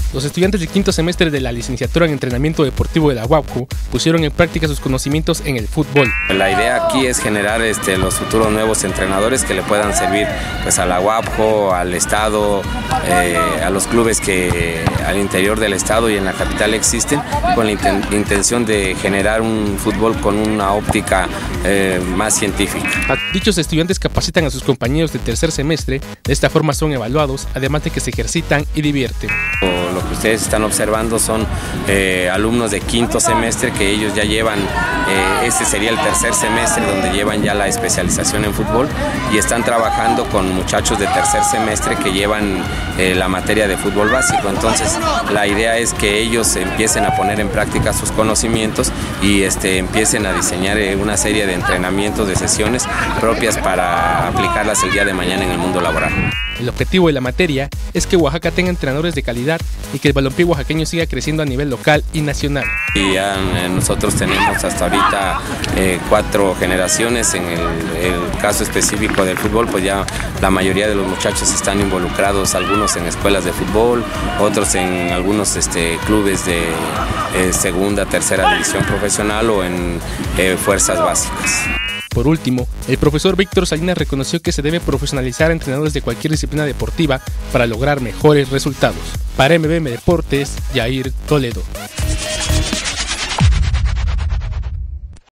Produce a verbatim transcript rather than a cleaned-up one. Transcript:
Los estudiantes de quinto semestre de la licenciatura en entrenamiento deportivo de la U A P J O pusieron en práctica sus conocimientos en el fútbol. La idea aquí es generar este, los futuros nuevos entrenadores que le puedan servir pues, a la U A P J O, al Estado, eh, a los clubes que al interior del Estado y en la capital existen, con la inten intención de generar un fútbol con una óptica eh, más científica. Dichos estudiantes capacitan a sus compañeros de tercer semestre, de esta forma son evaluados, además de que se ejercitan y divierten. Lo que ustedes están observando son eh, alumnos de quinto semestre que ellos ya llevan, eh, este sería el tercer semestre donde llevan ya la especialización en fútbol y están trabajando con muchachos de tercer semestre que llevan eh, la materia de fútbol básico. Entonces la idea es que ellos empiecen a poner en práctica sus conocimientos y este, empiecen a diseñar una serie de entrenamientos, de sesiones propias para aplicarlas el día de mañana en el mundo laboral. El objetivo de la materia es que Oaxaca tenga entrenadores de calidad y que el balompié oaxaqueño siga creciendo a nivel local y nacional. Y ya nosotros tenemos hasta ahorita eh, cuatro generaciones. En el, el caso específico del fútbol, pues ya la mayoría de los muchachos están involucrados, algunos en escuelas de fútbol, otros en algunos este, clubes de eh, segunda, tercera división profesional o en eh, fuerzas básicas. Por último, el profesor Víctor Salinas reconoció que se debe profesionalizar a entrenadores de cualquier disciplina deportiva para lograr mejores resultados. Para M B M Deportes, Yair Toledo.